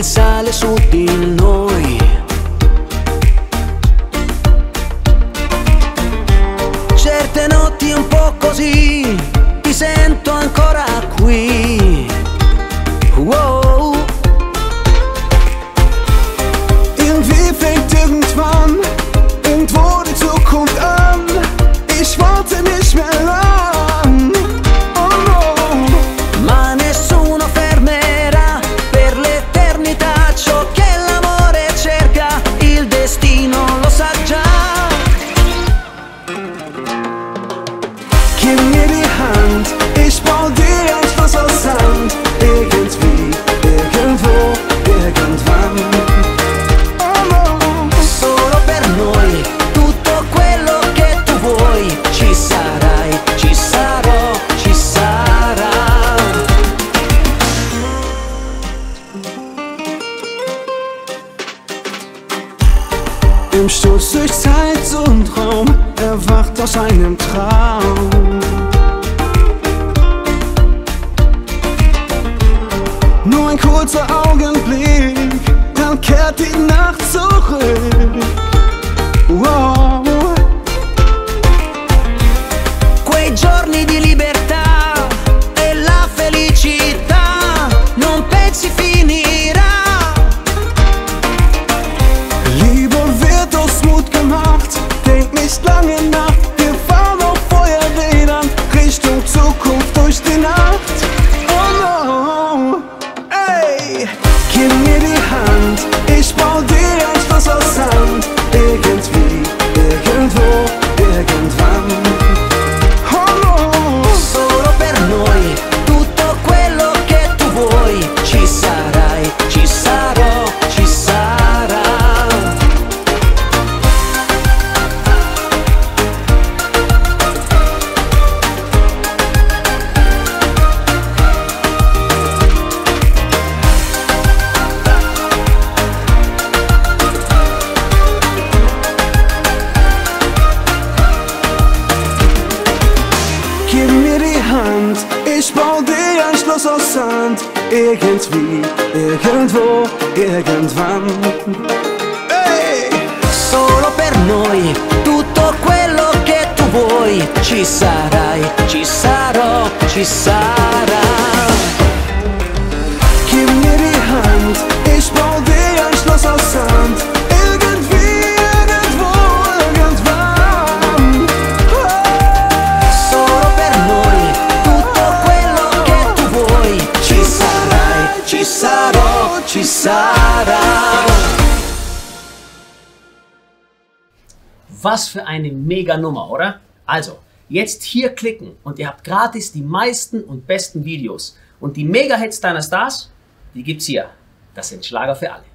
che sale su di noi. Certe notti un po' così, ti sento ancora qui. Wow. Irgendwie fängt irgendwann, irgendwo die Zukunft an. Ich warte nicht mehr lang. Oh no. Ma nessuno fermerà per l'eternità ciò che l'amore cerca, il destino lo sa già. Gib mir die Hand, ich bau dir ein Schloss aus Sand. Irgendwie, irgendwo, irgendwann. Oh no. Solo per noi, tutto quello che tu vuoi. Ci sarai, ci sarò, ci sarà. Im Sturz durch Zeit und Raum, erwacht aus einem Traum. Nur ein kurzer Augenblick, dann kehrt die Nacht zurück. Wow. Quei giorni di libertà e la felicità, non pensi finirà. Liebe wird aus Mut gemacht, denk nicht lange nach. Wir fahren auf Feuerrädern, Richtung Zukunft durch die Nacht. Oh no, ey, gib mir die Hand, ich bau dir ein Schloss aus Sand. Irgendwie, irgendwo, irgendwann. Oh no. Solo per noi, tutto quello che tu vuoi. Ci sarai, ci sarò, ci sarà. Gib mir die Hand, ich bau dir ein Schloss aus Sand. Irgendwie, irgendwo, irgendwann. Hey! Solo per noi, tutto quello che tu vuoi. Ci sarai, ci sarò, ci sarà. Gib mir die Hand, ich bau dir ein Schloss aus Sand. Irgendwie, irgendwo, irgendwann. Solo per noi, tutto quello che tu vuoi. Ci sarai, ci sarò, ci sarà. Was für eine mega Nummer, oder? Also, jetzt hier klicken und ihr habt gratis die meisten und besten Videos. Und die Mega-Hits deiner Stars, die gibt's hier. Das sind Schlager für alle.